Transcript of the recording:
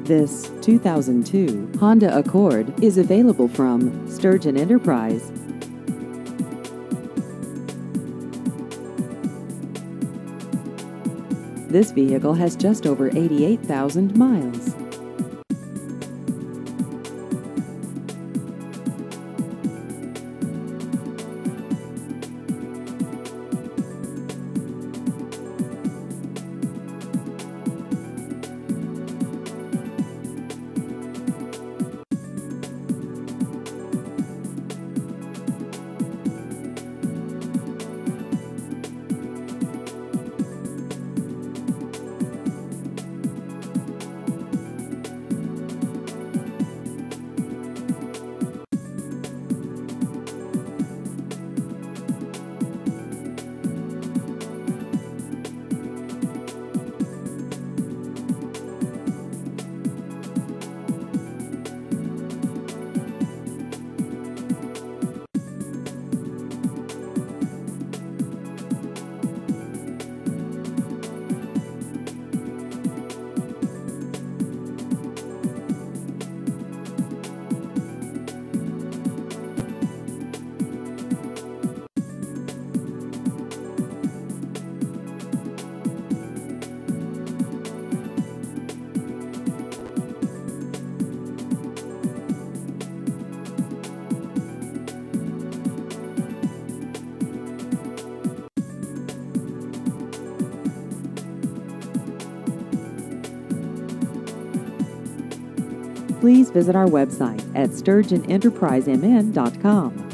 This 2002 Honda Accord is available from Sturgeon Enterprise. This vehicle has just over 88,000 miles. Please visit our website at sturgeonenterprisemn.com.